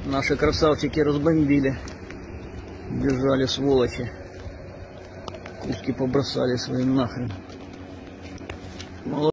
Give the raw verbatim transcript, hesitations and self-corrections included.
Наши красавчики разбомбили. Бежали сволочи. Куски побросали свои нахрен.